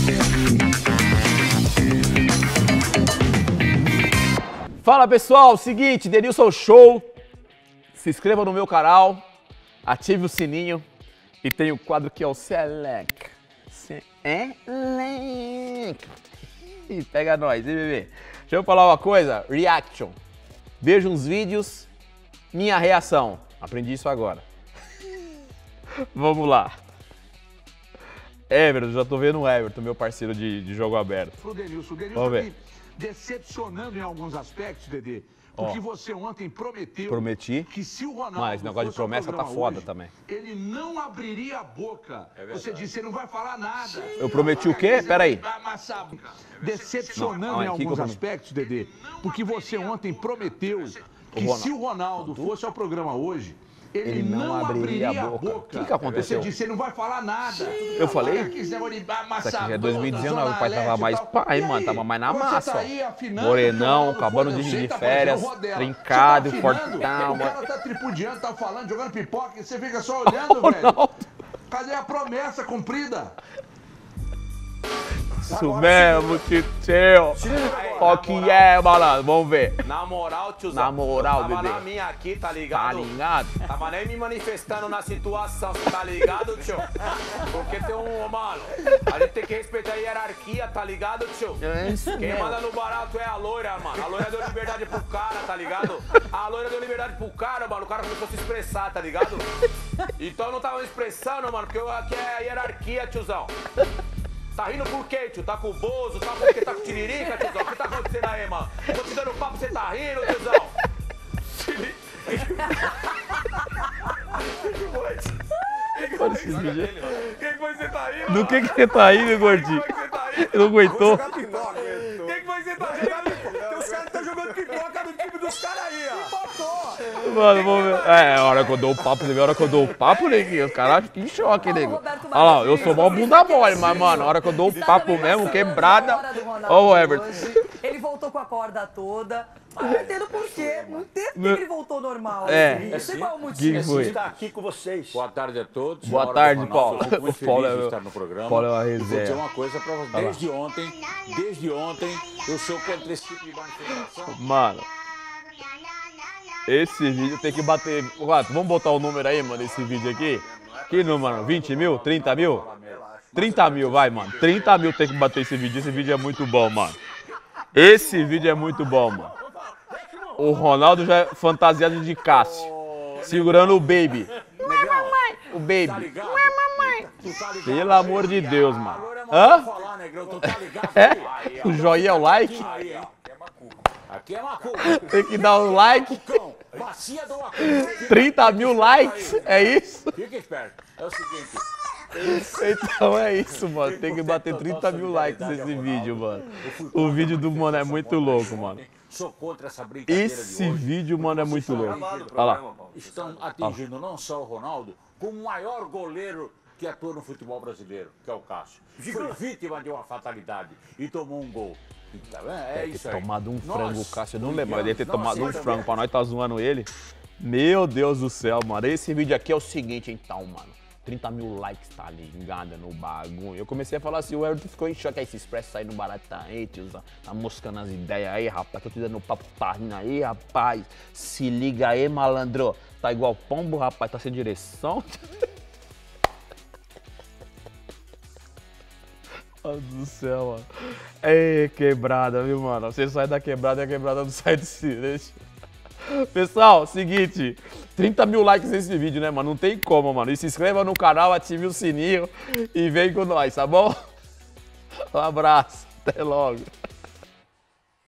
Fala pessoal, seguinte, Denilson Show, se inscreva no meu canal, ative o sininho e tem o quadro que é o Select. E pega nós, hein, bebê? Deixa eu falar uma coisa, reaction. Veja uns vídeos, minha reação. Aprendi isso agora. Vamos lá. Everton, já tô vendo o Everton, meu parceiro de jogo aberto. Pro Denilson, o Denilson vamos ver. Decepcionando em alguns aspectos, Dedê. Porque você ontem prometeu que se o Ronaldo mas esse negócio de promessa tá foda hoje, também. ele não abriria a boca. Você disse, ele não vai falar nada. Eu prometi o quê? Pera aí. Decepcionando em alguns aspectos, Dedê. Porque você ontem prometeu que se o Ronaldo fosse ao programa hoje, ele não abriria a boca. O que aconteceu? Você disse, ele não vai falar nada. Eu falei? Isso aqui é 2019, o pai tava mais pai, mano, tava mais na massa, ó. Morenão, acabando de férias, trincado, fortão. O cara tá tripudiando, tá falando, jogando pipoca, e você fica só olhando, velho. Cadê a promessa cumprida? Isso mesmo, tio. Qual que é, malandro? Vamos ver. Na moral, tiozão. Na moral, bebê. bebê. Na minha aqui, tá ligado? Tá ligado? Tava nem me manifestando na situação, você tá ligado, tio? Porque tem mano, a gente tem que respeitar a hierarquia, tá ligado, tio? É isso Quem mesmo. manda no barato é a loira, mano. A loira deu liberdade pro cara, tá ligado? A loira deu liberdade pro cara, mano. O cara começou a se expressar, tá ligado? Então eu não tava me expressando, mano, porque aqui é a hierarquia, tiozão. Tá rindo por quê, tio? Tá com o Bozo? Tá porque tá com tiririca, tiozão? O que tá acontecendo aí, mano? Tô te dando papo, você tá rindo, tiozão? Olha esse vídeo. Quem foi que você tá rindo? Do que você tá rindo, gordinho? Não aguentou? Quem foi que você tá rindo? Os caras estão jogando pipoca no time dos caras aí, ó. Mano, vamos ver. É, a hora que eu dou o papo, você vê a hora que eu dou o papo, neguinho, os caras ficam em choque, nego. Olha lá, eu sou mó bunda mole, mas, mano, a hora que eu dou o papo mesmo, quebrada. Ó o Everton. Ele voltou com a corda toda. Mas não entendo por quê. Não entendo por que ele voltou normal. É. Não sei qual é o Que motivo. foi? Está aqui com vocês. Boa tarde a todos. Boa tarde, Paulo. Fico muito O Paulo feliz de é, estar no programa. Paulo é uma E vou dizer resenha. uma coisa pra vocês. Desde ontem, eu sou contra esse tipo de manifestação. Mano, esse vídeo tem que bater. Vamos botar o número aí, mano, desse vídeo aqui. Que número, mano? 20 mil? 30 mil? 30 mil, vai, mano. 30 mil tem que bater esse vídeo. Esse vídeo é muito bom, mano. Esse vídeo é muito bom, mano. O Ronaldo já é fantasiado de Cássio, segurando o baby. O baby. Pelo amor de Deus, mano. Hã? É? O joinha é o like? Aqui é macuco. Tem que dar um like. Bacia do macuco. 30 mil likes, é isso? Fica esperto. É o seguinte. Então é isso, mano. Tem que bater 30 mil likes nesse vídeo, mano. O vídeo do mano é muito louco, mano. Sou contra essa brincadeira de Esse hoje. vídeo, mano, é muito louco. Olha lá. Estão atingindo não só o Ronaldo, como o maior goleiro que atua no futebol brasileiro, que é o Cássio. Foi vítima de uma fatalidade e tomou um gol. Tá vendo? É isso aí. Tomado um frango, o Cássio. Eu não nós, lembro, mas ele ter tomado um nós, frango pra nós tá zoando ele. Meu Deus do céu, mano. Esse vídeo aqui é o seguinte, então, mano. 30 mil likes, tá ligado no bagulho. Eu comecei a falar assim, o Everton ficou em choque. Aí esse expresso saindo barato, tá aí, tiozão. Tá moscando as ideias aí, rapaz. Tô te dando papo, tá rindo aí, rapaz. Se liga aí, malandro. Tá igual pombo, rapaz. Tá sem direção. Meu Deus do céu, mano. Ei, quebrada, viu, mano? Você sai da quebrada e a quebrada não sai de silêncio. Pessoal, seguinte, 30 mil likes nesse vídeo, né, mano? Não tem como, mano. E se inscreva no canal, ative o sininho e vem com nós, tá bom? Um abraço, até logo.